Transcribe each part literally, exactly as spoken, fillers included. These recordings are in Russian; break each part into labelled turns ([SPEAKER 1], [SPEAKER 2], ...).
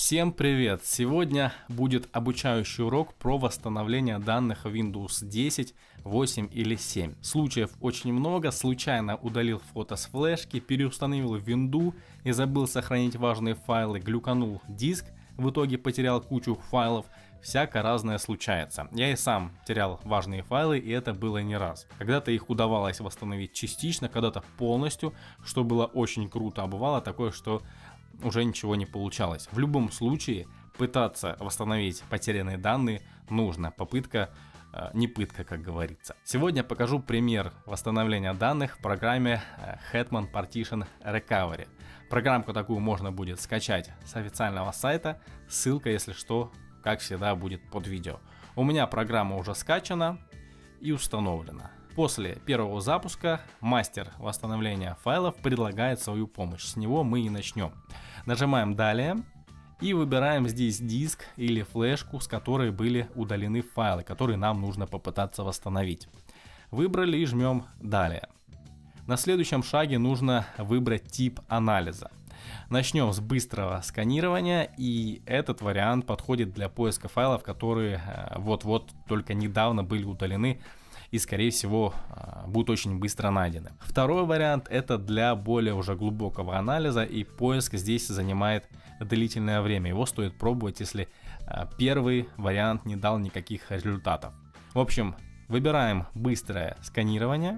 [SPEAKER 1] Всем привет! Сегодня будет обучающий урок про восстановление данных в Windows десять, восемь или семь. Случаев очень много, случайно удалил фото с флешки, переустановил винду и забыл сохранить важные файлы, глюканул диск, в итоге потерял кучу файлов. Всяко разное случается. Я и сам терял важные файлы, и это было не раз. Когда-то их удавалось восстановить частично, когда-то полностью, что было очень круто, а бывало такое, что уже ничего не получалось. В любом случае, пытаться восстановить потерянные данные нужно. Попытка э, не пытка, как говорится. Сегодня покажу пример восстановления данных в программе Hetman Partition Recovery. Программку такую можно будет скачать с официального сайта. Ссылка, если что, как всегда, будет под видео. У меня программа уже скачана и установлена. После первого запуска мастер восстановления файлов предлагает свою помощь. С него мы и начнем. Нажимаем «Далее» и выбираем здесь диск или флешку, с которой были удалены файлы, которые нам нужно попытаться восстановить. Выбрали и жмем «Далее». На следующем шаге нужно выбрать тип анализа. Начнем с быстрого сканирования, и этот вариант подходит для поиска файлов, которые вот-вот только недавно были удалены и, скорее всего, будут очень быстро найдены. Второй вариант — это для более уже глубокого анализа, и поиск здесь занимает длительное время. Его стоит пробовать, если первый вариант не дал никаких результатов. В общем, выбираем быстрое сканирование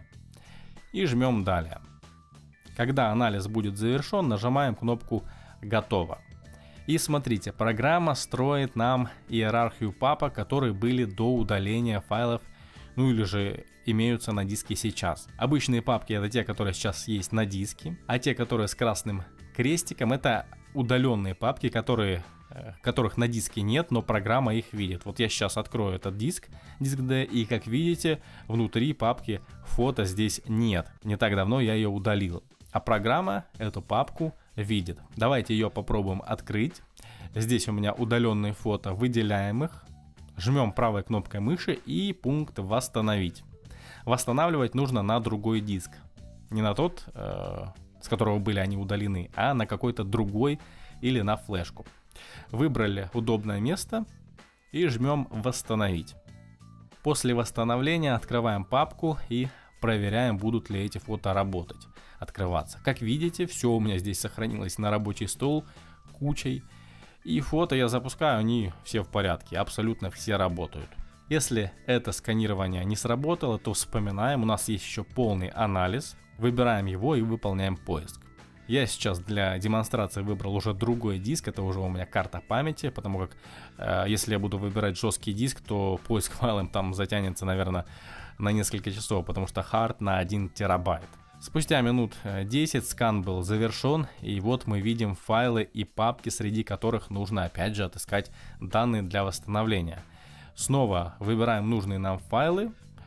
[SPEAKER 1] и жмем «Далее». Когда анализ будет завершен, нажимаем кнопку «Готово». И смотрите, программа строит нам иерархию папок, которые были до удаления файлов, ну или же имеются на диске сейчас. Обычные папки — это те, которые сейчас есть на диске, а те, которые с красным крестиком, это удаленные папки, которые, которых на диске нет, но программа их видит. Вот я сейчас открою этот диск, диск D, и как видите, внутри папки фото здесь нет. Не так давно я ее удалил, а программа эту папку видит. Давайте ее попробуем открыть. Здесь у меня удаленные фото, выделяем их. Жмем правой кнопкой мыши и пункт «Восстановить». Восстанавливать нужно на другой диск. Не на тот, э, с которого были они удалены, а на какой-то другой или на флешку. Выбрали удобное место и жмем «Восстановить». После восстановления открываем папку и проверяем, будут ли эти фото работать, открываться. Как видите, все у меня здесь сохранилось на рабочий стол кучей. И фото я запускаю, они все в порядке, абсолютно все работают. Если это сканирование не сработало, то вспоминаем, у нас есть еще полный анализ, выбираем его и выполняем поиск. Я сейчас для демонстрации выбрал уже другой диск, это уже у меня карта памяти, потому как э, если я буду выбирать жесткий диск, то поиск файлом там затянется, наверное, на несколько часов, потому что хард на один терабайт. Спустя минут десять скан был завершен, и вот мы видим файлы и папки, среди которых нужно опять же отыскать данные для восстановления. Снова выбираем нужные нам файлы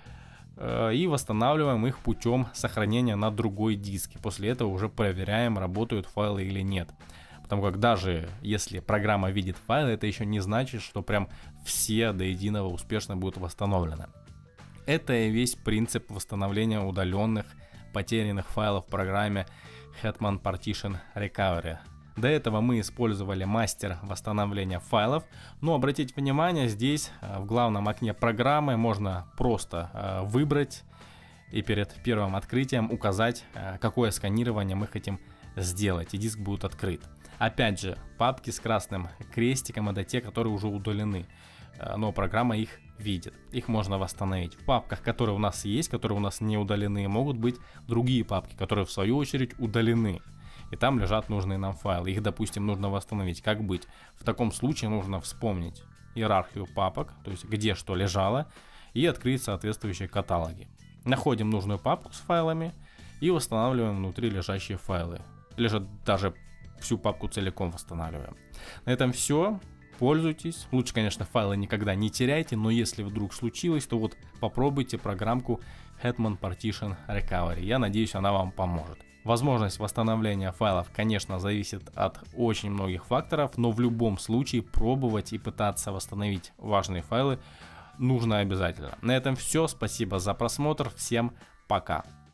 [SPEAKER 1] э, и восстанавливаем их путем сохранения на другой диске. После этого уже проверяем, работают файлы или нет. Потому как даже если программа видит файлы, это еще не значит, что прям все до единого успешно будут восстановлены. Это и весь принцип восстановления удаленных потерянных файлов в программе Hetman Partition Recovery. До этого мы использовали мастер восстановления файлов, но обратите внимание, здесь в главном окне программы можно просто выбрать и перед первым открытием указать, какое сканирование мы хотим сделать, и диск будет открыт. Опять же, папки с красным крестиком — это те, которые уже удалены, но программа их видит. Их можно восстановить. В папках, которые у нас есть, которые у нас не удалены, могут быть другие папки, которые в свою очередь удалены. И там лежат нужные нам файлы. Их, допустим, нужно восстановить. Как быть? В таком случае нужно вспомнить иерархию папок, то есть где что лежало, и открыть соответствующие каталоги. Находим нужную папку с файлами и восстанавливаем внутри лежащие файлы. Или же даже всю папку целиком восстанавливаем. На этом все. Пользуйтесь. Лучше, конечно, файлы никогда не теряйте, но если вдруг случилось, то вот попробуйте программку Hetman Partition Recovery. Я надеюсь, она вам поможет. Возможность восстановления файлов, конечно, зависит от очень многих факторов, но в любом случае пробовать и пытаться восстановить важные файлы нужно обязательно. На этом все. Спасибо за просмотр. Всем пока.